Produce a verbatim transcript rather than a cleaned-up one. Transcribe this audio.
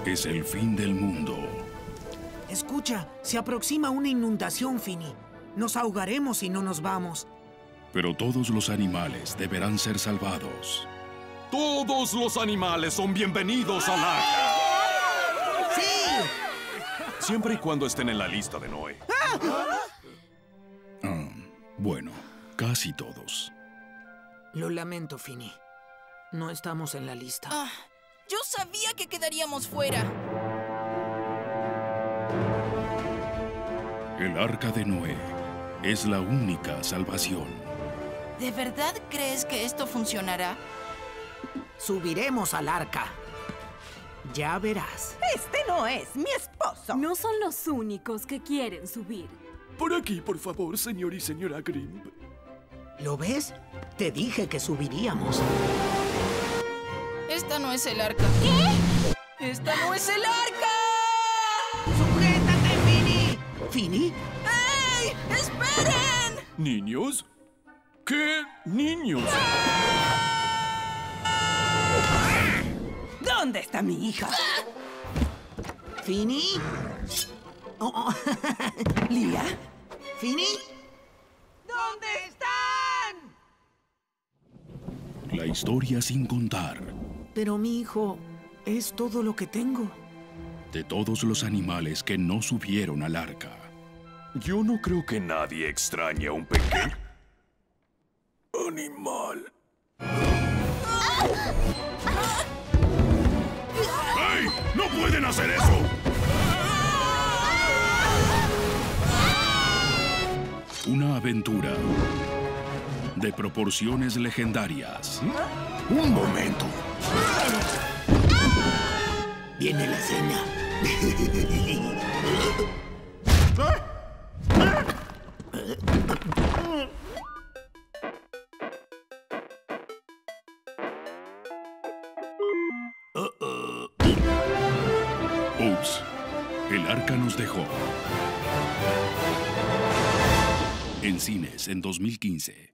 Es el fin del mundo. Escucha, se aproxima una inundación, Finny. Nos ahogaremos si no nos vamos. Pero todos los animales deberán ser salvados. Todos los animales son bienvenidos al arca. ¡Sí! Siempre y cuando estén en la lista de Noé. Ah, bueno, casi todos. Lo lamento, Finny. No estamos en la lista. Ah, yo sabía que quedaríamos fuera. El arca de Noé es la única salvación. ¿De verdad crees que esto funcionará? Subiremos al arca. Ya verás. Este no es mi esposo. No son los únicos que quieren subir. Por aquí, por favor, señor y señora Grimp. ¿Lo ves? Te dije que subiríamos. Esta no es el arca. ¿Qué? ¡Esta no es el arca! ¡Sujétate, Finny! ¿Finny? ¡Ey! ¡Esperen! ¿Niños? ¿Qué niños? ¿Dónde está mi hija? ¿Finny? Oh, oh. ¿Lía? ¿Finny? ¿Dónde están? La historia sin contar. Pero mi hijo es todo lo que tengo. De todos los animales que no subieron al arca. Yo no creo que nadie extrañe a un pequeño animal. ¡Hey! ¡No pueden hacer eso! Una aventura de proporciones legendarias. Un momento. Viene la cena. Ups, el arca nos dejó. En cines en dos mil quince.